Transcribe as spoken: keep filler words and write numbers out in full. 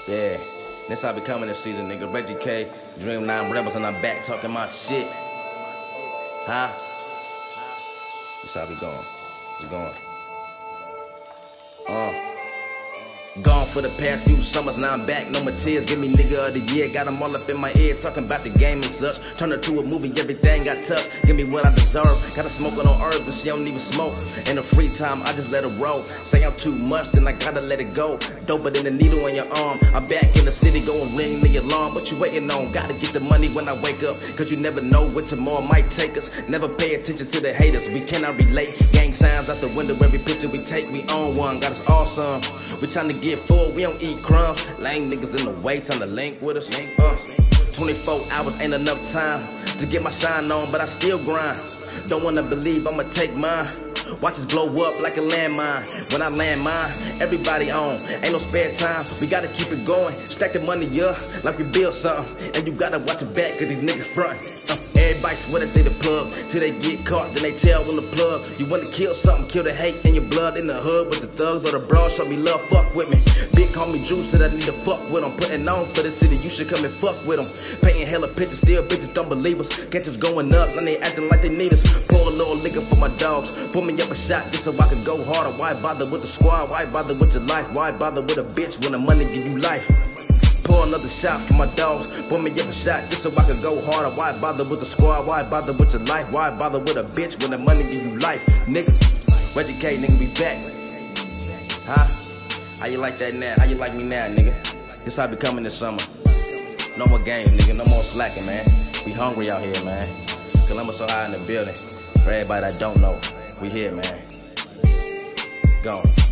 Yeah, this how I be coming this season, nigga. Reggie K, Dream nine Rebels, and I'm back talking my shit. Huh? This how we going. We going. Uh. Gone for the past few summers, now I'm back, no more tears. Give me nigga of the year, got them all up in my ear, talking about the game and such. Turn it to a movie, everything got touched. Give me what I deserve. Got her smoking on herbs, but she don't even smoke. In the free time, I just let her roll. Say I'm too much, then I gotta let it go. Doper than the needle in your arm. I'm back in the city, going ring the alarm. What you waiting on? Gotta get the money when I wake up, cause you never know what tomorrow might take us. Never pay attention to the haters, we cannot relate. Gang signs out the window, every picture we take, we own one. Got us awesome. We trying to get full, we don't eat crumbs. Lame niggas in the way, trying to link with us. Uh, twenty-four hours ain't enough time to get my shine on, but I still grind. Don't wanna believe I'ma take mine. Watch us blow up like a landmine. When I land mine, everybody on. Ain't no spare time, we gotta keep it going. Stack the money up like we build something. And you gotta watch your back, cause these niggas front. uh, Everybody swear that they the plug, till they get caught, then they tell on the plug. You wanna kill something, kill the hate in your blood. In the hood with the thugs, or the bros show me love, fuck with me. Big call me Juice, said I need to fuck with them. Putting on for the city, you should come and fuck with them. Painting hella pictures, still bitches don't believe us. Catch us going up, and they acting like they need us. Pour a little liquor for my dogs, put me up a shot just so I could go harder. Why bother with the squad? Why bother with your life? Why bother with a bitch when the money give you life? Pour another shot for my dogs, put me up a shot just so I could go harder. Why bother with the squad? Why bother with your life? Why bother with a bitch when the money give you life? Nigga, Reggie K, nigga, we back. Huh? How you like that now? How you like me now, nigga? This how I be coming this summer. No more games, nigga. No more slacking, man. We hungry out here, man. Columbus so high in the building. For everybody that don't know, we here, man. Gone.